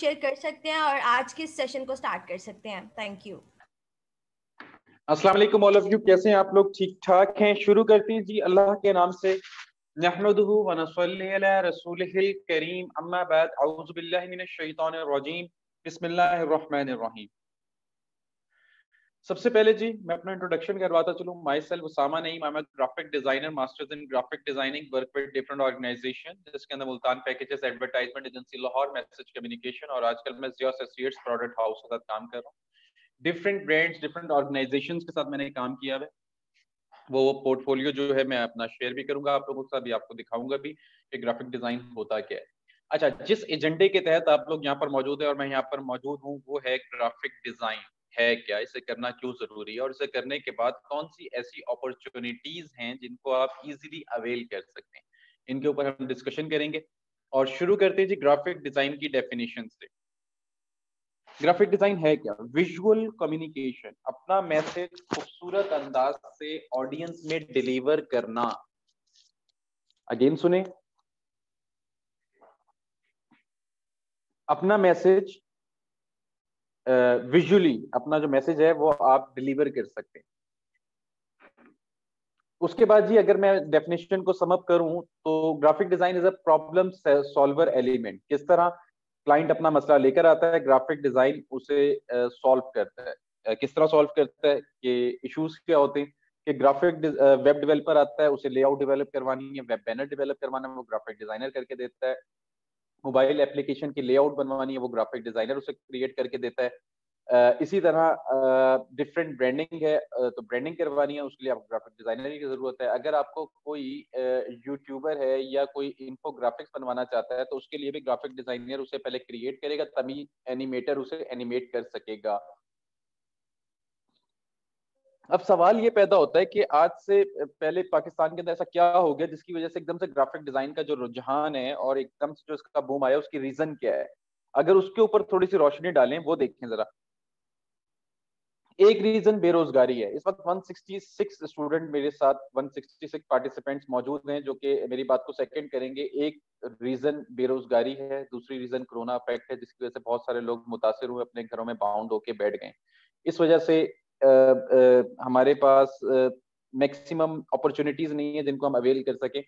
Share कर सकते हैं और आज के सेशन को स्टार्ट कर सकते हैं। Thank you. अस्सलाम वालेकुम ऑल ऑफ यू, कैसे हैं आप लोग? ठीक ठाक हैं? शुरू करते हैं जी अल्लाह के नाम से। नहमदुहु व नसल्ली अला रसूलिहिल करीम, अम्मा बाद, औज़ु बिल्लाहि मिनश शैतानिर रजीम, बिस्मिल्लाहिर रहमानिर रहीम। सबसे पहले जी मैं अपना इंट्रोडक्शन करवाता चलूं। Myself Usama Naeem, I am graphic designer, masters in graphic designing, work with different organisation जिसके अंदर Multan packages, advertisement agency Lahore, message communication, और आजकल मैं जिया एसोसिएट्स प्रोडक्ट हाउस के साथ काम कर रहा हूँ। डिफरेंट ब्रांड्स, डिफरेंट ऑर्गेनाइजेशंस के साथ मैंने काम किया है। वो पोर्टफोलियो जो है मैं अपना शेयर भी करूंगा आप लोगों के साथ, भी आपको दिखाऊंगा भी कि ग्राफिक डिजाइन होता क्या है। अच्छा, जिस एजेंडे के तहत आप लोग यहाँ पर मौजूद है और मैं यहाँ पर मौजूद हूँ वो है ग्राफिक डिजाइन है क्या, इसे करना क्यों जरूरी है, और इसे करने के बाद कौन सी ऐसी अपॉर्चुनिटीज हैं जिनको आप इजीली अवेल कर सकते हैं, इनके ऊपर हम डिस्कशन करेंगे। और शुरू करते हैं जी ग्राफिक डिजाइन की डेफिनेशन से। ग्राफिक डिजाइन है क्या? विजुअल कम्युनिकेशन, अपना मैसेज खूबसूरत अंदाज से ऑडियंस में डिलीवर करना। अगेन सुने, अपना मैसेज विजुअली, अपना जो मैसेज है वो आप डिलीवर कर सकते हैं। उसके बाद जी अगर मैं डेफिनेशन को समअप करूं तो graphic design is a problem solver element. किस तरह क्लाइंट अपना मसला लेकर आता है, ग्राफिक डिजाइन उसे सॉल्व करता है। किस तरह सॉल्व करता है कि इश्यूज क्या होते हैं कि ग्राफिक वेब डेवलपर आता है, उसे लेआउट डेवलप करवानी है, वेब बैनर डेवलप करवाना है, वो ग्राफिक डिजाइनर करके देता है। मोबाइल एप्लीकेशन की लेआउट बनवानी है, वो ग्राफिक डिजाइनर उसे क्रिएट करके देता है। इसी तरह डिफरेंट ब्रांडिंग है, तो ब्रांडिंग करवानी है उसके लिए आपको ग्राफिक डिजाइनर की जरूरत है। अगर आपको कोई यूट्यूबर है या कोई इन्फोग्राफिक्स बनवाना चाहता है तो उसके लिए भी ग्राफिक डिजाइनर उसे पहले क्रिएट करेगा, तभी एनिमेटर उसे एनिमेट कर सकेगा। अब सवाल ये पैदा होता है कि आज से पहले पाकिस्तान के अंदर ऐसा क्या हो गया जिसकी वजह से एकदम से ग्राफिक डिजाइन का जो रुझान है और एकदम से जो इसका बूम आया, उसकी रीजन क्या है? अगर उसके ऊपर थोड़ी सी रोशनी डालें, वो देखें जरा। एक रीजन बेरोजगारी है। इस वक्त 166 स्टूडेंट मेरे साथ, 166 पार्टिसिपेंट्स मौजूद हैं जो कि मेरी बात को सेकंड करेंगे। एक रीजन बेरोजगारी है, दूसरी रीजन कोरोना इफेक्ट है जिसकी वजह से बहुत सारे लोग मुतासिर हुए, अपने घरों में बाउंड होके बैठ गए। इस वजह से हमारे पास मैक्सिमम अपॉर्चुनिटीज नहीं है जिनको हम अवेल कर सके।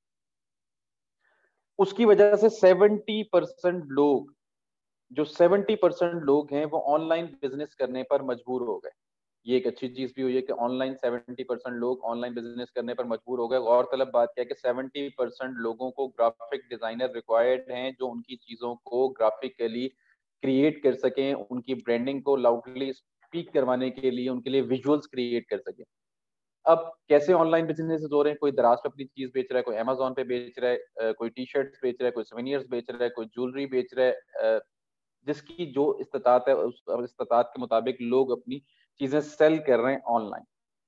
उसकी वजह से 70% लोग, जो 70% लोग हैं वो ऑनलाइन बिजनेस करने पर मजबूर हो गए। ये एक अच्छी चीज भी हुई है कि ऑनलाइन 70% लोग ऑनलाइन बिजनेस करने पर मजबूर हो गए। गौरतलब बात क्या है कि 70% लोगों को ग्राफिक डिजाइनर रिक्वायर्ड हैं जो उनकी चीजों को ग्राफिकली क्रिएट कर सकें, उनकी ब्रांडिंग को लाउडली स्पीक करवाने के लिए उनके लिए विजुअल्स क्रिएट कर सकें। अब कैसे ऑनलाइन बिजनेस हो रहे हैं? कोई दराज पे अपनी चीज बेच रहा है, कोई अमेजोन पे बेच रहा है, कोई टी शर्ट्स बेच रहा है, कोई सोवेनियर्स बेच रहा है, कोई ज्वेलरी बेच रहा है। जिसकी जो इस्तात है उस इस्तात के मुताबिक लोग अपनी चीजें सेल कर रहे हैं ऑनलाइन।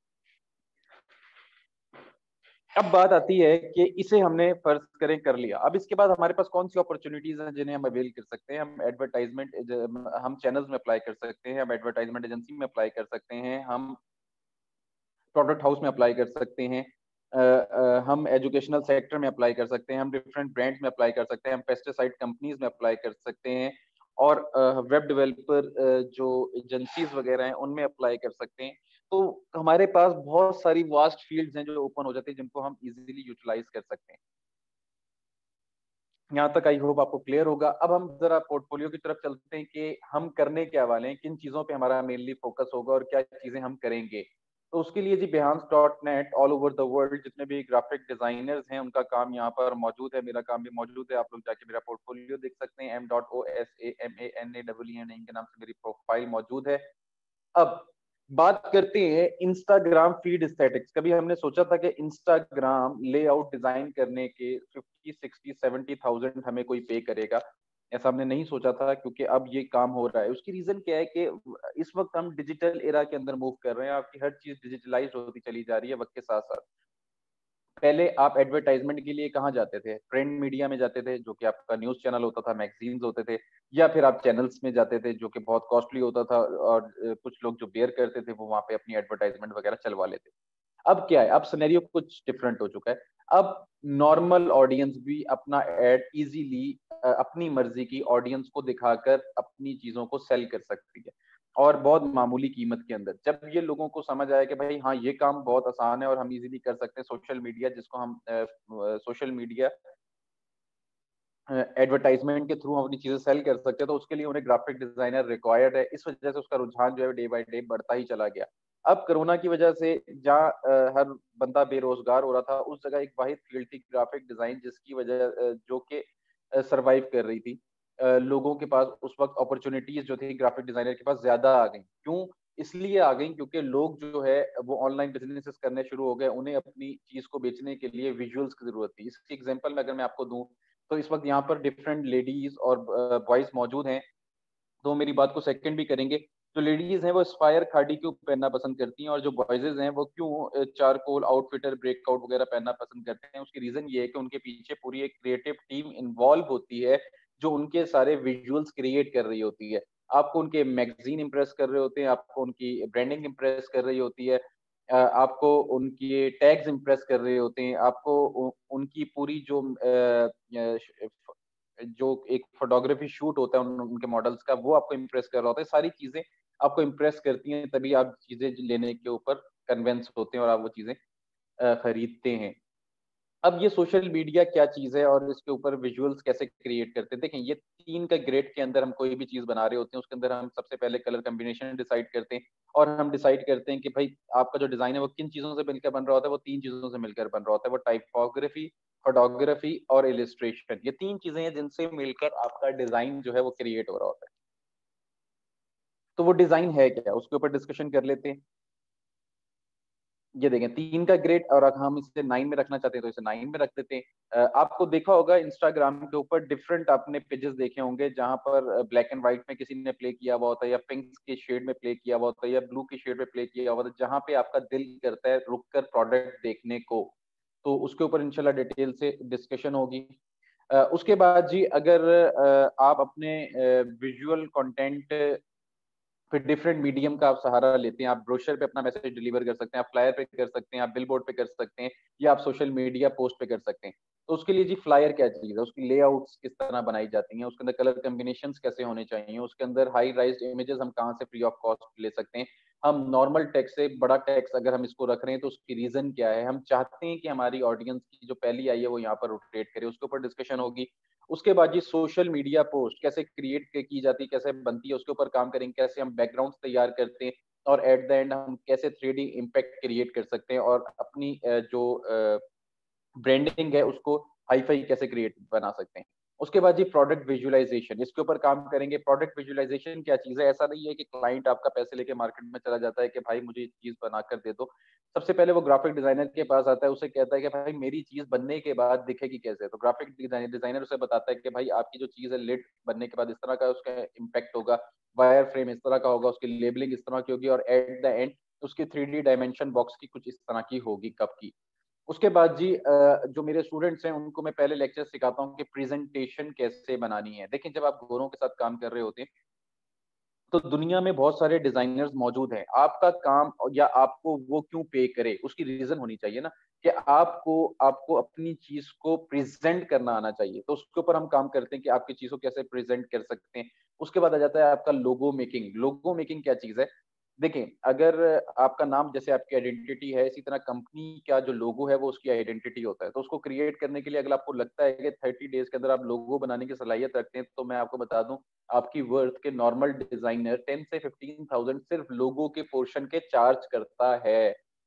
अब बात आती है कि इसे हमने फर्ज करें कर लिया, अब इसके बाद हमारे पास कौन सी अपॉर्चुनिटीज हैं जिन्हें हम अवेल कर सकते हैं? हम एडवर्टाइजमेंट, हम चैनल्स में अप्लाई कर सकते हैं, हम एडवर्टाइजमेंट एजेंसी में अप्लाई कर सकते हैं, हम प्रोडक्ट हाउस में अप्लाई कर सकते हैं, हम एजुकेशनल सेक्टर में अप्लाई कर सकते हैं, हम डिफरेंट ब्रांड्स में अप्लाई कर सकते हैं, हम पेस्टिसाइड कंपनीज में अप्लाई कर सकते हैं, और वेब डेवलपर जो एजेंसीज वगैरह हैं उनमें अप्लाई कर सकते हैं। तो हमारे पास बहुत सारी वास्ट फील्ड्स हैं जो ओपन हो जाती है जिनको हम इजीली यूटिलाइज कर सकते हैं। यहाँ तक आई होप आपको क्लियर होगा। अब हम जरा पोर्टफोलियो की तरफ चलते हैं कि हम करने क्या वाले हैं, किन चीजों पे हमारा मेनली फोकस होगा और क्या चीजें हम करेंगे। तो उसके लिए जी behance.net all over the world जितने भी ग्राफिक डिजाइनर्स हैं उनका काम यहाँ पर मौजूद है, मेरा काम भी मौजूद है। आप लोग जाके मेरा पोर्टफोलियो देख सकते हैं, m.osamanane के नाम से मेरी प्रोफाइल मौजूद है। अब बात करते हैं इंस्टाग्राम फीड एस्थेटिक्स। कभी हमने सोचा था कि इंस्टाग्राम लेआउट डिजाइन करने के 50, 60, 70,000 हमें कोई पे करेगा? ऐसा हमने नहीं सोचा था, क्योंकि अब ये काम हो रहा है। उसकी रीजन क्या है कि इस वक्त हम डिजिटल एरा के अंदर मूव कर रहे हैं, आपकी हर चीज डिजिटलाइज होती चली जा रही है वक्त के साथ साथ। पहले आप एडवर्टाइजमेंट के लिए कहाँ जाते थे? प्रिंट मीडिया में जाते थे जो कि आपका न्यूज चैनल होता था, मैगजीन्स होते थे, या फिर आप चैनल्स में जाते थे जो कि बहुत कॉस्टली होता था, और कुछ लोग जो बेयर करते थे वो वहां पे अपनी एडवर्टाइजमेंट वगैरह चलवा लेते। अब क्या है, अब सिनेरियो कुछ डिफरेंट हो चुका है। अब नॉर्मल ऑडियंस भी अपना एड इजीली अपनी मर्जी की ऑडियंस को दिखाकर अपनी चीजों को सेल कर सकती है, और बहुत मामूली कीमत के अंदर। जब ये लोगों को समझ आया कि भाई हाँ, ये काम बहुत आसान है और हम इजीली कर सकते हैं, सोशल मीडिया जिसको हम सोशल मीडिया एडवर्टाइजमेंट के थ्रू हम अपनी चीजें सेल कर सकते हैं, तो उसके लिए उन्हें ग्राफिक डिजाइनर रिक्वायर्ड है। इस वजह से उसका रुझान जो है डे बाय डे बढ़ता ही चला गया। अब कोरोना की वजह से जहाँ हर बंदा बेरोजगार हो रहा था, उस जगह एक वाहिद फील्ड थी ग्राफिक डिजाइन, जिसकी वजह जो कि सरवाइव कर रही थी। लोगों के पास उस वक्त अपॉर्चुनिटीज जो थी ग्राफिक डिजाइनर के पास ज्यादा आ गई। क्यों? इसलिए आ गई क्योंकि लोग जो है वो ऑनलाइन बिजनेसेस करने शुरू हो गए, उन्हें अपनी चीज को बेचने के लिए विजुअल्स की जरूरत थी। इसकी एग्जांपल में अगर मैं आपको दूं, तो इस वक्त यहाँ पर डिफरेंट लेडीज और बॉयज मौजूद हैं, तो मेरी बात को सेकंड भी करेंगे। जो लेडीज हैं वो स्पायर खाड़ी क्यों पहनना पसंद करती हैं, और जो बॉयजेज हैं वो क्यों चारकोल आउटफिटर ब्रेकआउट वगैरह पहनना पसंद करते हैं, उसकी रीजन ये है कि उनके पीछे पूरी एक क्रिएटिव टीम इन्वॉल्व होती है, जो उनके सारे विजुअल्स क्रिएट कर रही होती है। आपको उनके मैगजीन इंप्रेस कर रहे होते हैं, आपको उनकी ब्रांडिंग इंप्रेस कर रही होती है, आपको उनके टैग्स इंप्रेस कर रहे होते हैं, आपको उनकी पूरी जो एक फोटोग्राफी शूट होता है उनके मॉडल्स का, वो आपको इम्प्रेस कर रहा होता है। सारी चीजें आपको इम्प्रेस करती हैं, तभी आप चीजें लेने के ऊपर कन्विंस होते हैं और आप वो चीजें खरीदते हैं। अब ये सोशल मीडिया क्या चीज है और इसके ऊपर विजुअल्स कैसे क्रिएट करते हैं, देखें, ये 3 का ग्रेड के अंदर हम कोई भी चीज बना रहे होते हैं, उसके अंदर हम सबसे पहले कलर कॉम्बिनेशन डिसाइड करते हैं, और हम डिसाइड करते हैं कि भाई आपका जो डिजाइन है वो किन चीजों से मिलकर बन रहा होता है। वो 3 चीजों से मिलकर बन रहा होता है, वो टाइपोग्राफी, फोटोग्राफी और इलिस्ट्रेशन। ये 3 चीजें हैं जिनसे मिलकर आपका डिजाइन जो है वो क्रिएट हो रहा होता है। तो वो डिजाइन है क्या, उसके ऊपर डिस्कशन कर लेते हैं। ये देखें, 3 का ग्रेड, और अगर हम इसे 9 में रखना चाहते हैं तो इसे 9 में रख देते हैं। आपको देखा होगा इंस्टाग्राम के ऊपर डिफरेंट आपने पेजेस देखे होंगे, जहां पर ब्लैक एंड व्हाइट में किसी ने प्ले किया हुआ होता है, या पिंक के शेड में प्ले किया हुआ होता है, या ब्लू के शेड में प्ले किया हुआ होता है, जहां पे आपका दिल करता है रुक कर प्रोडक्ट देखने को। तो उसके ऊपर इंशाल्लाह डिटेल से डिस्कशन होगी। उसके बाद जी, अगर आप अपने विजुअल कंटेंट फिर डिफरेंट मीडियम का आप सहारा लेते हैं, आप ब्रोशर पे अपना मैसेज डिलीवर कर सकते हैं, आप फ्लायर पे कर सकते हैं, आप बिलबोर्ड पे कर सकते हैं, या आप सोशल मीडिया पोस्ट पे कर सकते हैं। तो उसके लिए जी फ्लायर क्या चीज है, उसकी लेआउट्स किस तरह बनाई जाती हैं, उसके अंदर कलर कॉम्बिनेशंस कैसे होने चाहिए, उसके अंदर हाई राइज्ड इमेजेस हम कहाँ से फ्री ऑफ कॉस्ट ले सकते हैं, हम नॉर्मल टेक्स्ट से बड़ा टेक्स्ट अगर हम इसको रख रहे हैं तो उसकी रीजन क्या है, हम चाहते हैं कि हमारी ऑडियंस की जो पहली आई है वो यहाँ पर रोटेट करे, उसके ऊपर डिस्कशन होगी। उसके बाद जी सोशल मीडिया पोस्ट कैसे क्रिएट की जाती है, कैसे बनती है, उसके ऊपर काम करेंगे, कैसे हम बैकग्राउंड तैयार करते हैं, और एट द एंड हम कैसे 3D इम्पैक्ट क्रिएट कर सकते हैं, और अपनी जो ब्रांडिंग है उसको हाई फाई कैसे क्रिएट बना सकते हैं। उसके बाद जी प्रोडक्ट विजुअलाइजेशन, इसके ऊपर काम करेंगे। प्रोडक्ट विजुअलाइजेशन क्या चीज है, ऐसा नहीं है कि क्लाइंट आपका पैसे लेके मार्केट में चला जाता है कि भाई मुझे ये चीज बनाकर दे दो। सबसे पहले वो ग्राफिक डिजाइनर के पास आता है, उसे कहता है कि भाई मेरी चीज बनने के बाद दिखेगी कैसे। तो ग्राफिक डिजाइनर उसे बताता है कि भाई आपकी जो चीज है लिट बनने के बाद इस तरह का उसका इम्पैक्ट होगा, वायर फ्रेम इस तरह का होगा, उसकी लेबलिंग इस तरह की होगी, और एट द एंड उसकी 3D डायमेंशन बॉक्स की कुछ इस तरह की होगी, कब की। उसके बाद जी जो मेरे स्टूडेंट्स हैं उनको मैं पहले लेक्चर सिखाता हूँ कि प्रेजेंटेशन कैसे बनानी है। देखिए, जब आप गोरों के साथ काम कर रहे होते हैं तो दुनिया में बहुत सारे डिजाइनर्स मौजूद हैं। आपका काम या आपको वो क्यों पे करे, उसकी रीजन होनी चाहिए ना, कि आपको आपको अपनी चीज को प्रेजेंट करना आना चाहिए। तो उसके ऊपर हम काम करते हैं कि आपकी चीज को कैसे प्रेजेंट कर सकते हैं। उसके बाद आ जाता है आपका लोगो मेकिंग। लोगो मेकिंग क्या चीज है, देखें, अगर आपका नाम जैसे आपकी आइडेंटिटी है, इसी तरह कंपनी का जो लोगो है वो उसकी आइडेंटिटी होता है। तो उसको क्रिएट करने के लिए अगर आपको लगता है कि 30 डेज के अंदर आप लोगो बनाने की सलाहियत रखते हैं, तो मैं आपको बता दूं, आपकी वर्थ के नॉर्मल डिजाइनर 10 से 15,000 सिर्फ लोगो के पोर्शन के चार्ज करता है।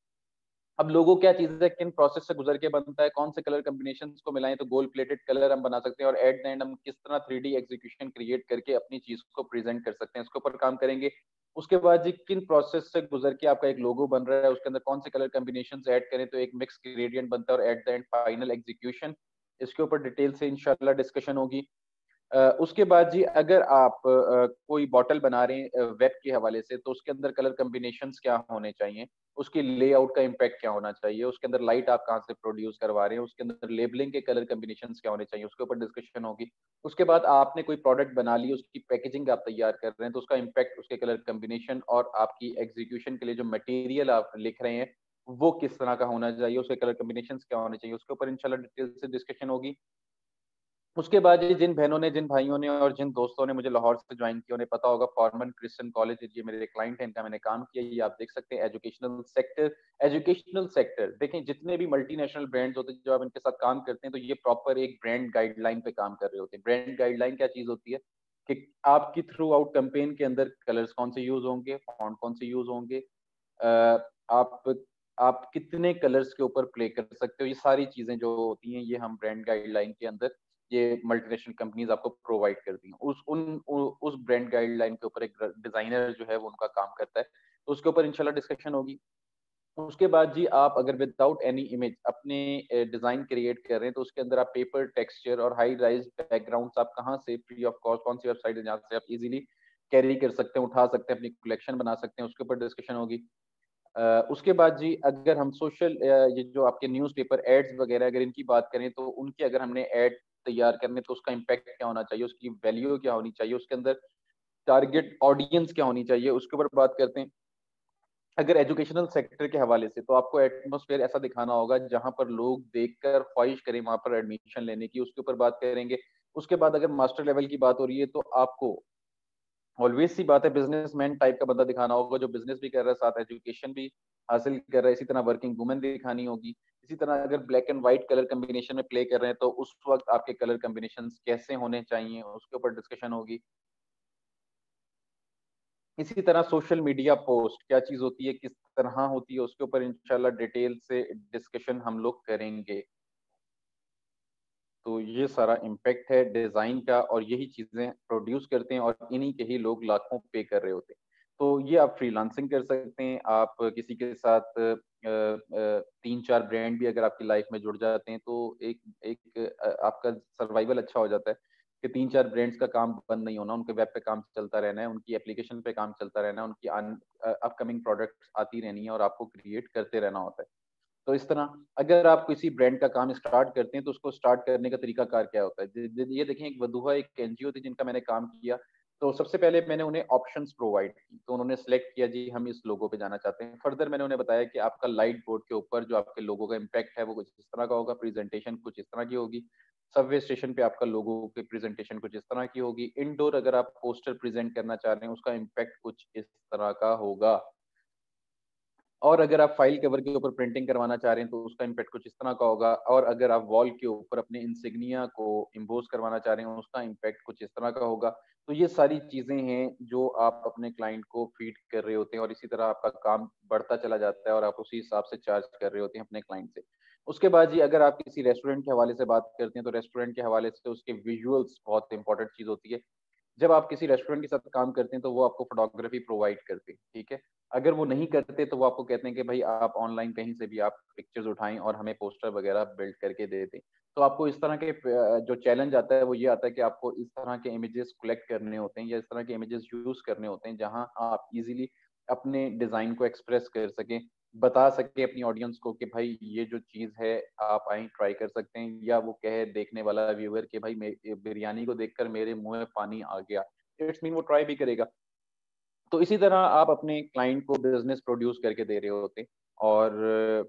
अब लोगो क्या चीज है, किन प्रोसेस से गुजर के बनता है, कौन से कलर कॉम्बिनेशन को मिलाएं तो गोल्ड प्लेटेड कलर हम बना सकते हैं, और एट द एंड हम किस तरह 3D एग्जीक्यूशन क्रिएट करके अपनी चीज को प्रेजेंट कर सकते हैं, इसके ऊपर काम करेंगे। उसके बाद जी किन प्रोसेस से गुजर के आपका एक लोगो बन रहा है, उसके अंदर कौन से कलर कॉम्बिनेशन ऐड करें तो एक मिक्स ग्रेडियंट बनता है, और at the end final execution, इसके ऊपर डिटेल से इंशाल्लाह डिस्कशन होगी। उसके बाद जी, अगर आप कोई बॉटल बना रहे हैं वेब के हवाले से, तो उसके अंदर कलर कॉम्बिनेशंस क्या होने चाहिए, उसकी लेआउट का इम्पैक्ट क्या होना चाहिए, उसके अंदर लाइट आप कहाँ से प्रोड्यूस करवा रहे हैं, उसके अंदर लेबलिंग के कलर कॉम्बिनेशंस क्या होने चाहिए, उसके ऊपर डिस्कशन होगी। उसके बाद आपने कोई प्रोडक्ट बना ली, उसकी पैकेजिंग आप तैयार कर रहे हैं, तो उसका इम्पैक्ट, उसके कलर कॉम्बिनेशन और आपकी एग्जीक्यूशन के लिए जो मटेरियल आप लिख रहे हैं वो किस तरह का होना चाहिए, उसके कलर कॉम्बिनेशन क्या होने चाहिए, उसके ऊपर इंशाल्लाह डिटेल से डिस्कशन होगी। उसके बाद ये जिन बहनों ने, जिन भाइयों ने और जिन दोस्तों ने मुझे लाहौर से ज्वाइन किया, उन्हें पता होगा फॉर्मन क्रिश्चियन कॉलेज, ये मेरे क्लाइंट हैं, इनका मैंने काम किया, ये आप देख सकते हैं। एजुकेशनल सेक्टर देखें, जितने भी मल्टीनेशनल ब्रांड्स होते हैं जो आप इनके साथ काम करते हैं, तो ये प्रॉपर एक ब्रांड गाइडलाइन पे काम कर रहे होते हैं। ब्रांड गाइडलाइन क्या चीज होती है कि आपकी थ्रू आउट कैंपेन के अंदर कलर्स कौन से यूज होंगे, फॉन्ट कौन से यूज होंगे, आप आप कितने कलर्स के ऊपर प्ले कर सकते हो, ये सारी चीजें जो होती हैं ये हम ब्रांड गाइडलाइन के अंदर, ये मल्टीनेशनल कंपनीज आपको प्रोवाइड करती हैं। उस ब्रांड गाइडलाइन के ऊपर एक डिजाइनर जो है वो उनका काम करता है, तो उसके ऊपर इंशाल्लाह डिस्कशन होगी। उसके बाद जी आप अगर विदाउट एनी इमेज अपने डिजाइन क्रिएट कर रहे हैं, तो उसके अंदर आप पेपर टेक्सचर और हाई राइज बैकग्राउंड्स आप कहाँ से फ्री ऑफ कॉस्ट, कौन सी वेबसाइट है जहाँ से आप इजीली कैरी कर सकते हैं, उठा सकते हैं, अपनी कलेक्शन बना सकते हैं, उसके ऊपर डिस्कशन होगी। उसके बाद जी अगर हम सोशल, ये जो आपके न्यूज़पेपर एड्स वगैरह अगर इनकी बात करें, तो उनकी अगर हमने एड तैयार करने, तो उसका इम्पैक्ट क्या होना चाहिए, उसकी वैल्यू क्या होनी चाहिए, उसके अंदर टारगेट ऑडियंस क्या होनी चाहिए, उसके ऊपर बात करते हैं। अगर एजुकेशनल सेक्टर के हवाले से, तो आपको एटमोसफेयर ऐसा दिखाना होगा जहां पर लोग देखकर ख्वाहिश करें वहां पर एडमिशन लेने की, उसके ऊपर बात करेंगे। उसके बाद अगर मास्टर लेवल की बात हो रही है, तो आपको ऑलवेज सी बात है, बिजनेसमैन टाइप का बंदा दिखाना होगा जो बिजनेस भी कर रहा है, साथ एजुकेशन भी हासिल कर रहा है। इसी तरह वर्किंग वुमेन दिखानी होगी। इसी तरह अगर black and white colour combination में प्ले कर रहे हैं, तो उस वक्त आपके कलर कॉम्बिनेशन कैसे होने चाहिए, उसके ऊपर डिस्कशन होगी। इसी तरह सोशल मीडिया पोस्ट क्या चीज होती है, किस तरह होती है, उसके ऊपर इंशाल्लाह डिटेल से डिस्कशन हम लोग करेंगे। तो ये सारा इम्पैक्ट है डिजाइन का, और यही चीजें प्रोड्यूस करते हैं, और इन्हीं के ही लोग लाखों पे कर रहे होते हैं। तो ये आप फ्रीलांसिंग कर सकते हैं, आप किसी के साथ 3-4 ब्रांड भी अगर आपकी लाइफ में जुड़ जाते हैं, तो एक एक आपका सर्वाइवल अच्छा हो जाता है कि 3-4 ब्रांड्स का काम बंद नहीं होना, उनके वेब पे काम चलता रहना है, उनकी एप्लीकेशन पे काम चलता रहना है, उनकी अपकमिंग प्रोडक्ट्स आती रहनी है, और आपको क्रिएट करते रहना होता है। तो इस तरह अगर आप किसी ब्रांड का काम स्टार्ट करते हैं, तो उसको स्टार्ट करने का तरीका कार क्या होता है। ये देखें, एक वधुआ एक एनजीओ थी जिनका मैंने काम किया। तो सबसे पहले मैंने उन्हें ऑप्शंस प्रोवाइड की, तो उन्होंने सेलेक्ट किया जी हम इस लोगो पे जाना चाहते हैं। फर्दर मैंने उन्हें बताया कि आपका लाइट बोर्ड के ऊपर जो आपके लोगो का इम्पैक्ट है वो कुछ इस तरह का होगा, प्रेजेंटेशन कुछ इस तरह की होगी, सबवे स्टेशन पे आपका लोगो की प्रेजेंटेशन कुछ इस तरह की होगी, इनडोर अगर आप पोस्टर प्रेजेंट करना चाह रहे हैं उसका इम्पैक्ट कुछ इस तरह का होगा, और अगर आप फाइल कवर के ऊपर प्रिंटिंग करवाना चाह रहे हैं तो उसका इम्पैक्ट कुछ इस तरह का होगा, और अगर आप वॉल के ऊपर अपने इंसिग्निया को इम्पोज करवाना चाह रहे हैं उसका इम्पैक्ट कुछ इस तरह का होगा। तो ये सारी चीजें हैं जो आप अपने क्लाइंट को फीड कर रहे होते हैं, और इसी तरह आपका काम बढ़ता चला जाता है, और आप उसी हिसाब से चार्ज कर रहे होते हैं अपने क्लाइंट से। उसके बाद जी अगर आप किसी रेस्टोरेंट के हवाले से बात करते हैं, तो रेस्टोरेंट के हवाले से उसके विजुअल्स बहुत इंपॉर्टेंट चीज होती है। जब आप किसी रेस्टोरेंट के साथ काम करते हैं, तो वो आपको फोटोग्राफी प्रोवाइड करते हैं, ठीक है। अगर वो नहीं करते, तो वो आपको कहते हैं कि भाई आप ऑनलाइन कहीं से भी आप पिक्चर्स उठाएं और हमें पोस्टर वगैरह बिल्ड करके दे दें। तो आपको इस तरह के जो चैलेंज आता है वो ये आता है कि आपको इस तरह के इमेजेस कलेक्ट करने होते हैं, या इस तरह के इमेजेस यूज करने होते हैं जहां आप इजीली अपने डिजाइन को एक्सप्रेस कर सकें, बता सके अपनी ऑडियंस को कि भाई ये जो चीज है आप आए ट्राई कर सकते हैं, या वो कहे देखने वाला व्यूअर कि भाई बिरयानी को देखकर मेरे मुंह में पानी आ गया, इट्स मीन वो ट्राई भी करेगा। तो इसी तरह आप अपने क्लाइंट को बिजनेस प्रोड्यूस करके दे रहे होते हैं। और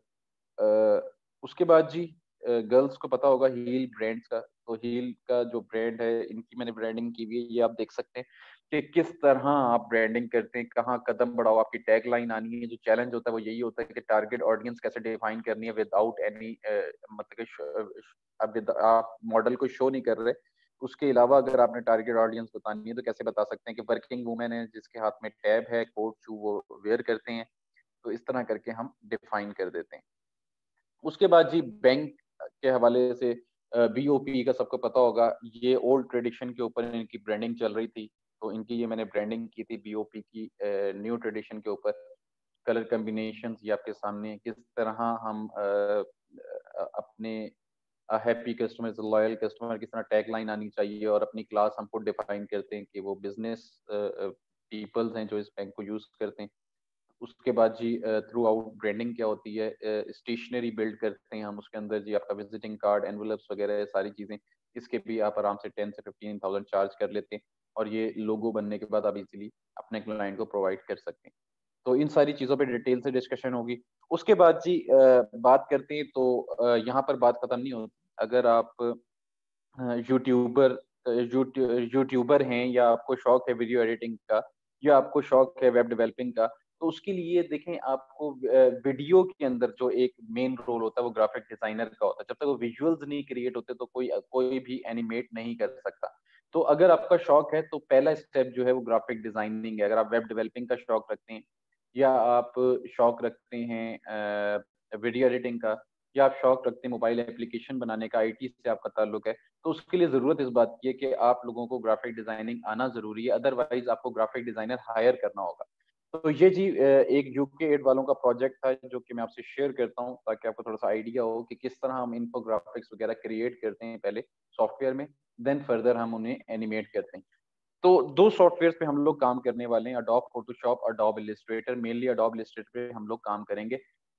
उसके बाद जी गर्ल्स को पता होगा हील ब्रांड्स का, तो हील का जो ब्रांड है इनकी मैंने ब्रांडिंग की हुई है, ये आप देख सकते हैं कि किस तरह आप ब्रांडिंग करते हैं, कहाँ कदम बढ़ाओ, आपकी टैग लाइन आनी है। जो चैलेंज होता है वो यही होता है कि टारगेट ऑडियंस कैसे डिफाइन करनी है विदाउट एनी, मतलब कि आप मॉडल को शो नहीं कर रहे, उसके अलावा अगर आपने टारगेट ऑडियंस बतानी है तो कैसे बता सकते हैं कि वर्किंग वुमेन है जिसके हाथ में टैब है, कोट शू वो वेयर करते हैं। तो इस तरह करके हम डिफाइन कर देते हैं। उसके बाद जी बैंक के हवाले से बीओपी का सबको पता होगा, ये ओल्ड ट्रेडिशन के ऊपर इनकी ब्रांडिंग चल रही थी। तो इनकी ये मैंने ब्रांडिंग की थी बीओपी की न्यू ट्रेडिशन के ऊपर। कलर कॉम्बिनेशंस ये आपके सामने, किस तरह हम अपने हैप्पी कस्टमर लॉयल कस्टमर किस तरह टैग लाइन आनी चाहिए, और अपनी क्लास हम खुद डिफाइन करते हैं कि वो बिजनेस पीपल्स हैं जो इस बैंक को यूज करते हैं। उसके बाद जी थ्रू आउट ब्रांडिंग क्या होती है, स्टेशनरी बिल्ड करते हैं हम, उसके अंदर जी आपका विजिटिंग कार्ड, एनवलप्स वगैरह सारी चीजें, इसके भी आप आराम से 10 से 15,000 चार्ज कर लेते हैं, और ये लोगो बनने के बाद आप इजीली अपने क्लाइंट को प्रोवाइड कर सकते हैं। तो इन सारी चीजों पे डिटेल से डिस्कशन होगी। उसके बाद जी बात करते हैं, तो यहाँ पर बात खत्म नहीं होती। अगर आप यूट्यूबर यूट्यूबर हैं, या आपको शौक है वीडियो एडिटिंग का, या आपको शौक है वेब डेवलपिंग का, तो उसके लिए देखें आपको वीडियो के अंदर जो एक मेन रोल होता है वो ग्राफिक डिजाइनर का होता है। जब तक वो विजुअल्स नहीं क्रिएट होते तो कोई कोई भी एनिमेट नहीं कर सकता। तो अगर आपका शौक है तो पहला स्टेप जो है वो ग्राफिक डिजाइनिंग है। अगर आप वेब डेवलपिंग का शौक रखते हैं, या आप शौक रखते हैं वीडियो एडिटिंग का, या आप शौक रखते हैं मोबाइल एप्लीकेशन बनाने का, आईटी से आपका ताल्लुक है, तो उसके लिए जरूरत इस बात की है कि आप लोगों को ग्राफिक डिजाइनिंग आना जरूरी है, अदरवाइज आपको ग्राफिक डिजाइनर हायर करना होगा। तो ये जी एक यूके एड वालों का प्रोजेक्ट था जो कि मैं आपसे शेयर करता हूँ, ताकि आपको थोड़ा सा आइडिया हो कि किस तरह हम इन्फोग्राफिक्स वगैरह क्रिएट करते हैं पहले सॉफ्टवेयर में, देन फर्दर हम उन्हें एनिमेट करते हैं। तो दो सॉफ्टवेयर पे हम लोग काम करने वाले हैं, अडोब फोटोशॉप और Adobe Illustrator. Mainly Adobe Illustrator पे हम लोग काम करेंगे।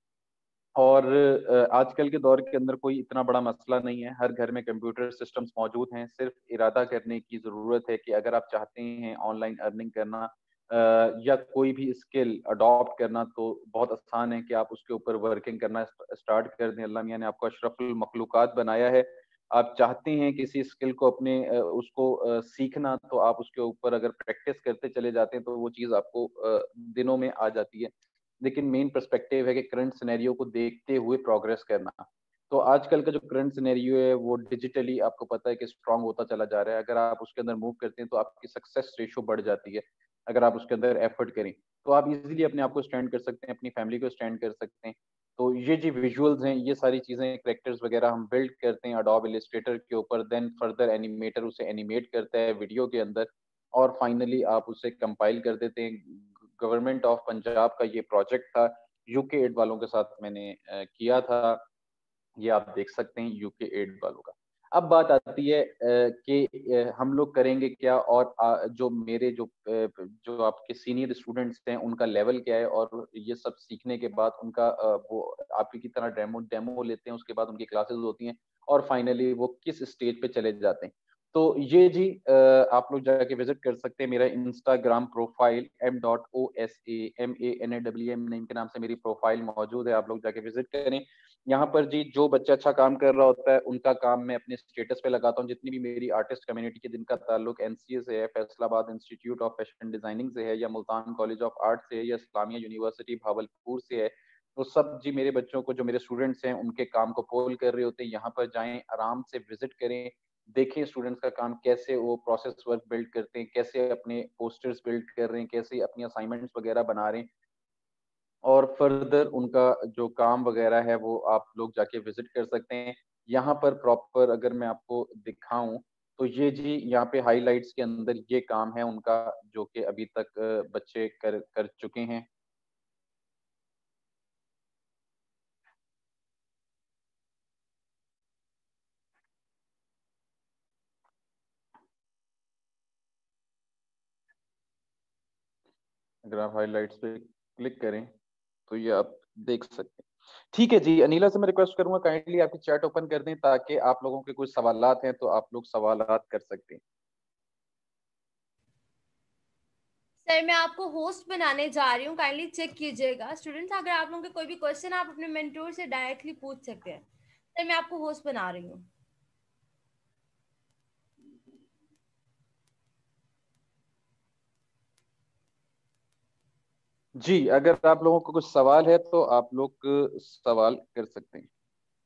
और आजकल के दौर के अंदर कोई इतना बड़ा मसला नहीं है, हर घर में कंप्यूटर सिस्टम्स मौजूद हैं। सिर्फ इरादा करने की ज़रूरत है कि अगर आप चाहते हैं ऑनलाइन अर्निंग करना या कोई भी स्किल अडॉप्ट करना, तो बहुत आसान है कि आप उसके ऊपर वर्किंग करना स्टार्ट कर दें। अल्लाह मियां ने आपको अशरफुल मखलूक़ात बनाया है। आप चाहते हैं किसी स्किल को अपने उसको सीखना, तो आप उसके ऊपर अगर प्रैक्टिस करते चले जाते हैं तो वो चीज़ आपको दिनों में आ जाती है। लेकिन मेन पर्सपेक्टिव है कि करंट सिनेरियो को देखते हुए प्रोग्रेस करना। तो आजकल का जो करंट सिनेरियो है वो डिजिटली आपको पता है कि स्ट्रांग होता चला जा रहा है। अगर आप उसके अंदर मूव करते हैं तो आपकी सक्सेस रेशो बढ़ जाती है। अगर आप उसके अंदर एफर्ट करें तो आप इजीली अपने आप को स्टैंड कर सकते हैं, अपनी फैमिली को स्टैंड कर सकते हैं। तो ये जी विजुअल्स हैं, ये सारी चीजें, कैरेक्टर्स वगैरह हम बिल्ड करते हैं अडोब इलस्ट्रेटर के ऊपर, देन फर्दर एनिमेटर उसे एनिमेट करता है वीडियो के अंदर, और फाइनली आप उसे कंपाइल कर देते हैं। गवर्नमेंट ऑफ पंजाब का ये प्रोजेक्ट था, यूके एड वालों के साथ मैंने किया था। ये आप देख सकते हैं यूके एड वालों का। अब बात आती है कि हम लोग करेंगे क्या, और जो मेरे जो आपके सीनियर स्टूडेंट्स हैं उनका लेवल क्या है, और ये सब सीखने के बाद उनका वो आपकी तरह डेमो डेमो लेते हैं, उसके बाद उनकी क्लासेस होती हैं, और फाइनली वो किस स्टेज पे चले जाते हैं। तो ये जी आप लोग जाके विजिट कर सकते हैं मेरा इंस्टाग्राम प्रोफाइल MOSAMANAWM नेम के नाम से मेरी प्रोफाइल मौजूद है। आप लोग जाके विजिट करें। यहाँ पर जी जो बच्चा अच्छा काम कर रहा होता है उनका काम मैं अपने स्टेटस पे लगाता हूँ। जितनी भी मेरी आर्टिस्ट कम्युनिटी के जिनका ताल्लुक एनसीए से है, Faisalabad institute of fashion designing से है, या मुल्तान कॉलेज ऑफ आर्ट से है, या इस्लामिया यूनिवर्सिटी भावलपुर से है, तो सब जी मेरे बच्चों को, जो मेरे स्टूडेंट्स हैं, उनके काम को पोल कर रहे होते हैं। यहाँ पर जाएं, आराम से विजिट करें, देखें स्टूडेंट्स का काम, कैसे वो प्रोसेस वर्क बिल्ड करते हैं, कैसे अपने पोस्टर्स बिल्ड कर रहे हैं, कैसे अपनी असाइनमेंट्स वगैरह बना रहे हैं, और फर्दर उनका जो काम वगैरह है वो आप लोग जाके विजिट कर सकते हैं। यहाँ पर प्रॉपर अगर मैं आपको दिखाऊं तो ये जी यहाँ पे हाइलाइट्स के अंदर ये काम है उनका, जो कि अभी तक बच्चे कर कर चुके हैं। अगर आप हाइलाइट्स पे क्लिक करें तो ये आप देख सकते हैं। ठीक है जी, अनीला से मैं रिक्वेस्ट करूंगा काइंडली आपकी चैट ओपन कर दें, ताकि आप लोगों के कुछ सवालात हैं तो आप लोग सवालात कर सकते हैं। सर मैं आपको होस्ट बनाने जा रही हूँ, काइंडली चेक कीजिएगा। स्टूडेंट्स, अगर आप लोगों के कोई भी क्वेश्चन आप अपने मेंटोर से डायरेक्टली पूछ सकते हैं। सर मैं आपको होस्ट बना रही हूँ। जी, अगर आप लोगों को कुछ सवाल है तो आप लोग सवाल कर सकते हैं।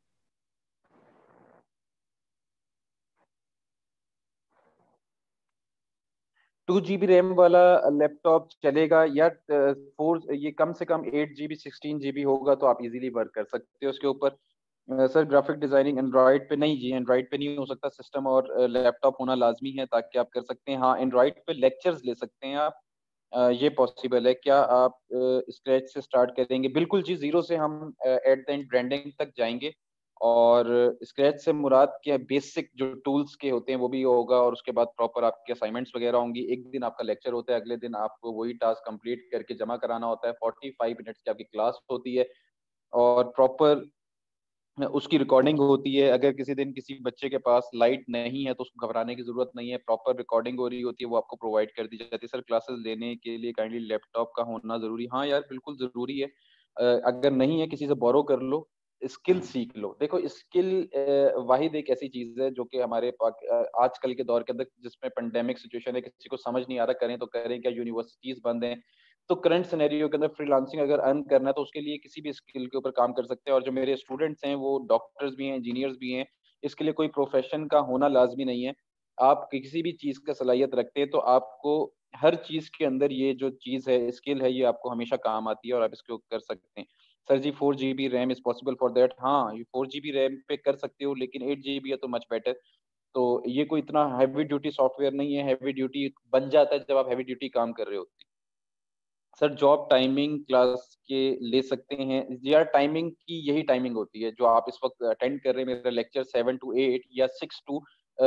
2 GB रैम वाला लैपटॉप चलेगा, या फोर ये कम से कम 8 GB 16 GB होगा तो आप इजीली वर्क कर सकते हो उसके ऊपर। सर ग्राफिक डिजाइनिंग एंड्रॉइड पे नहीं जी, एंड्रॉइड पे नहीं हो सकता। सिस्टम और लैपटॉप होना लाजमी है ताकि आप कर सकते हैं। हाँ, एंड्रॉइड पे लेक्चर्स ले सकते हैं आप। ये पॉसिबल है। क्या आप स्क्रैच से स्टार्ट करेंगे? बिल्कुल जी, जीरो से हम एट द एंड ब्रांडिंग तक जाएंगे। और स्क्रैच से मुराद क्या, बेसिक जो टूल्स के होते हैं वो भी होगा, और उसके बाद प्रॉपर आपके असाइनमेंट्स वगैरह होंगी। एक दिन आपका लेक्चर होता है, अगले दिन आपको वही टास्क कंप्लीट करके जमा कराना होता है। 45 मिनट्स की आपकी क्लास होती है, और प्रॉपर उसकी रिकॉर्डिंग होती है। अगर किसी दिन किसी बच्चे के पास लाइट नहीं है तो उसको घबराने की जरूरत नहीं है, प्रॉपर रिकॉर्डिंग हो रही होती है, वो आपको प्रोवाइड कर दी जाती है। सर क्लासेस लेने के लिए काइंडली लैपटॉप का होना जरूरी? हाँ यार, बिल्कुल जरूरी है। अगर नहीं है किसी से बोरो कर लो। स्किल सीख लो। देखो स्किल वाहिद एक ऐसी चीज है जो कि हमारे आजकल के दौर के अंदर जिसमें पेंडेमिक सिचुएशन है, किसी को समझ नहीं आ रहा करें तो करें क्या, यूनिवर्सिटीज बंद हैं, तो करंट सिनेरियो के अंदर फ्रीलांसिंग अगर अर्न करना है तो उसके लिए किसी भी स्किल के ऊपर काम कर सकते हैं। और जो मेरे स्टूडेंट्स हैं वो डॉक्टर्स भी हैं, इंजीनियर्स भी हैं, इसके लिए कोई प्रोफेशन का होना लाजमी नहीं है। आप किसी भी चीज का सलाहियत रखते हैं तो आपको हर चीज के अंदर ये जो चीज है, स्किल है, ये आपको हमेशा काम आती है और आप इसको कर सकते हैं। Sir ji 4 GB RAM is possible for that, हाँ ये 4 GB रैम पे कर सकते हो, लेकिन 8 GB है तो मच बेटर। तो ये कोई इतना हैवी ड्यूटी सॉफ्टवेयर नहीं है, हैवी ड्यूटी बन जाता है जब आप हैवी ड्यूटी काम कर रहे होते हैं। सर जॉब टाइमिंग क्लास के ले सकते हैं यार, टाइमिंग की यही टाइमिंग होती है जो आप इस वक्त अटेंड कर रहे हैं। मेरा लेक्चर 7 to 8 या 6 to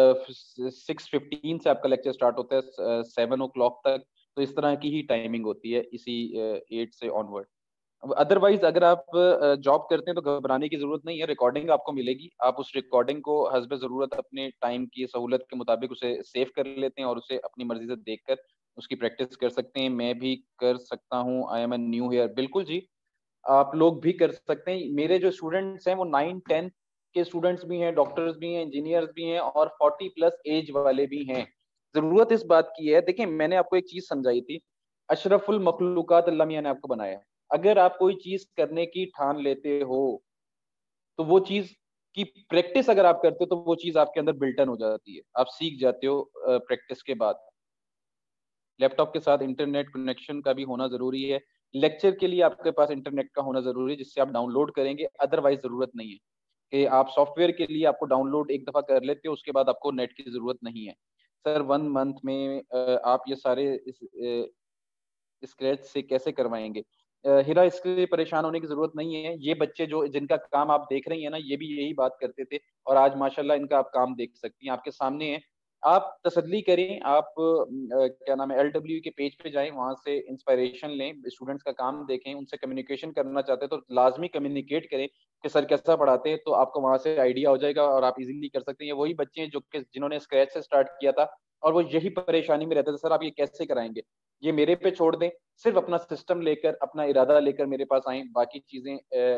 6:15 से आपका लेक्चर स्टार्ट होता है 7 o'clock तक, तो इस तरह की ही टाइमिंग होती है इसी 8 से ऑनवर्ड। अदरवाइज अगर आप जॉब करते हैं तो घबराने की जरूरत नहीं है, रिकॉर्डिंग आपको मिलेगी, आप उस रिकॉर्डिंग को हस्ब जरूरत अपने टाइम की सहूलत के मुताबिक उसे सेव कर लेते हैं और उसे अपनी मर्जी से देखकर उसकी प्रैक्टिस कर सकते हैं। मैं भी कर सकता हूँ, I am a new here, बिल्कुल जी, आप लोग भी कर सकते हैं। मेरे जो स्टूडेंट्स हैं वो 9-10 के स्टूडेंट्स भी हैं, डॉक्टर्स भी हैं, इंजीनियर्स भी हैं और 40+ एज वाले भी हैं। जरूरत इस बात की है, देखिए मैंने आपको एक चीज समझाई थी, अशरफुल मखलूकात अल्लाह मियां ने आपको बनाया है। अगर आप कोई चीज करने की ठान लेते हो तो वो चीज की प्रैक्टिस अगर आप करते हो तो वो चीज आपके अंदर बिल्टन हो जाती है, आप सीख जाते हो प्रैक्टिस के बाद। लैपटॉप के साथ इंटरनेट कनेक्शन का भी होना जरूरी है। लेक्चर के लिए आपके पास इंटरनेट का होना जरूरी है जिससे आप डाउनलोड करेंगे, अदरवाइज जरूरत नहीं है कि आप सॉफ्टवेयर के लिए आपको डाउनलोड एक दफा कर लेते हो उसके बाद आपको नेट की जरूरत नहीं है। सर 1 मंथ में आप ये सारे स्क्रैच से कैसे करवाएंगे? हिरा, इसके लिए परेशान होने की जरूरत नहीं है। ये बच्चे जो जिनका काम आप देख रही हैं ना, ये भी यही बात करते थे और आज माशाल्लाह इनका आप काम देख सकती हैं, आपके सामने है। आप तसल्ली करें, आप क्या नाम है, LW के पेज पे जाएं, वहां से इंस्पायरेशन लें, स्टूडेंट्स का काम देखें, उनसे कम्युनिकेशन करना चाहते हैं तो लाजमी कम्युनिकेट करें कि सर कैसा पढ़ाते हैं, तो आपको वहां से आइडिया हो जाएगा और आप इजीली कर सकते हैं। ये वही बच्चे हैं जो कि जिन्होंने स्क्रैच से स्टार्ट किया था और वो यही परेशानी में रहते थे, सर आप ये कैसे कराएंगे, ये मेरे पे छोड़ दें, सिर्फ अपना सिस्टम लेकर, अपना इरादा लेकर मेरे पास आए, बाकी चीजें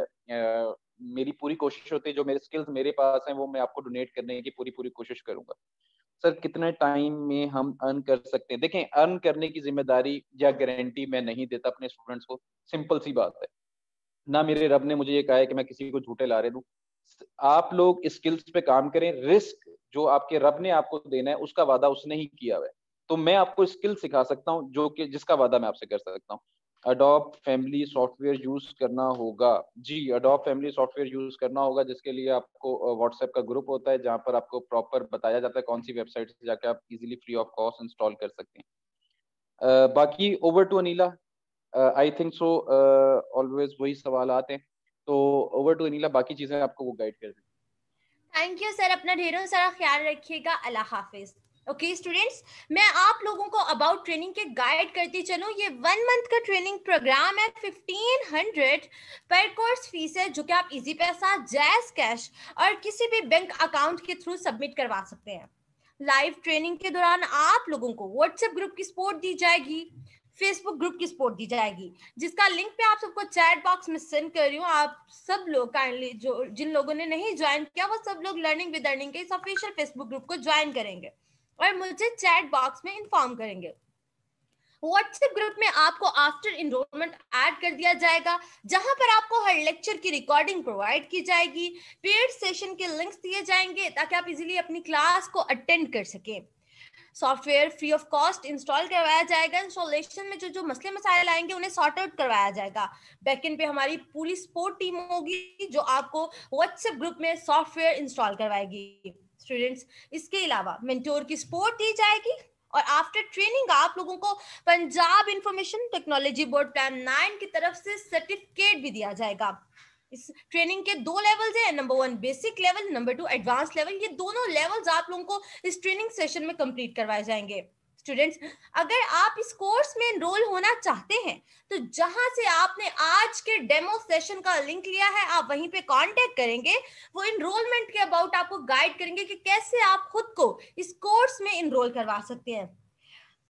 मेरी पूरी कोशिश होती है, जो मेरे स्किल्स मेरे पास हैं वो मैं आपको डोनेट करने की पूरी पूरी कोशिश करूंगा। सर कितने टाइम में हम अर्न कर सकते हैं? देखें, अर्न करने की जिम्मेदारी या गारंटी मैं नहीं देता अपने स्टूडेंट्स को, सिंपल सी बात है। ना मेरे रब ने मुझे ये कहा है कि मैं किसी को झूठे लारे दूं। आप लोग स्किल्स पे काम करें, रिस्क जो आपके रब ने आपको देना है उसका वादा उसने ही किया हुआ है, तो मैं आपको स्किल सिखा सकता हूँ जो कि जिसका वादा मैं आपसे कर सकता हूँ। अडोब फैमिली सॉफ्टवेयर यूज करना होगा? जी, अडोब फैमिली सॉफ्टवेयर यूज करना होगा, जिसके लिए आपको व्हाट्सएप का ग्रुप होता है जहाँ पर आपको प्रॉपर बताया जाता है कौन सी वेबसाइट से जाकर आप easily free of cost install कर सकते हैं। बाकी over to Aneela, I think so always वही सवाल आते हैं, तो ओवर टू अनीला, बाकी चीजें आपको वो गाइड कर देंगे। थैंक यू सर, अपना ढेरों सारा ख्याल रखिएगा, अल्लाह हाफिज। ओके स्टूडेंट्स, मैं आप लोगों को अबाउट ट्रेनिंग के गाइड करती चलूँ। ये 1 मंथ का ट्रेनिंग प्रोग्राम है, 1500 पर कोर्स फीस है, जो कि आप इजी पैसा, जैज कैश और किसी भी बैंक अकाउंट के थ्रू सबमिट करवा सकते हैं। लाइव ट्रेनिंग के दौरान आप लोगों को व्हाट्सएप ग्रुप की सपोर्ट दी जाएगी, फेसबुक ग्रुप की सपोर्ट दी जाएगी, जिसका लिंक पे आप सबको चैट बॉक्स में सेंड कर रही हूँ। आप सब लोग काइंडली, जो जिन लोगों ने नहीं ज्वाइन किया, वो सब लोग लर्निंग विद अर्निंग के इस ऑफिशियल फेसबुक ग्रुप को ज्वाइन करेंगे और मुझे चैट बॉक्स में इन्फॉर्म करेंगे। व्हाट्सएप ग्रुप में आपको आफ्टर इनरोलमेंट ऐड कर दिया जाएगा, जहां पर आपको हर लेक्चर की रिकॉर्डिंग प्रोवाइड की जाएगी, पेड सेशन के लिंक्स दिए जाएंगे ताकि आप इजीली अपनी क्लास को अटेंड कर सकें। Software free of cost install करवाया जाएगा। इंस्टॉलेशन में जो जो मसले मसाइल आएंगे उन्हें सॉर्ट आउट करवाया जाएगा। बैकएंड पे हमारी पूरी सपोर्ट टीम होगी जो आपको व्हाट्सएप ग्रुप में सॉफ्टवेयर इंस्टॉल करवाएगी। स्टूडेंट्स, इसके अलावा मेंटोर की सपोर्ट दी जाएगी और आफ्टर ट्रेनिंग आप लोगों को Punjab information technology board plan 9 की तरफ से सर्टिफिकेट भी दिया जाएगा। इस ट्रेनिंग के 2 लेवल्स हैं, number 1 basic level, number 2 advance level. ये दोनों लेवल्स आप लोगों को इस ट्रेनिंग सेशन में कंप्लीट करवाए जाएंगे। स्टूडेंट्स, अगर आप इस कोर्स में एनरोल होना चाहते हैं तो जहां से आपने आज के डेमो सेशन का लिंक लिया है, आप वहीं पे कांटेक्ट करेंगे। वो एनरोलमेंट के अबाउट आपको गाइड करेंगे कि कैसे आप खुद को इस कोर्स में एनरोल करवा सकते हैं।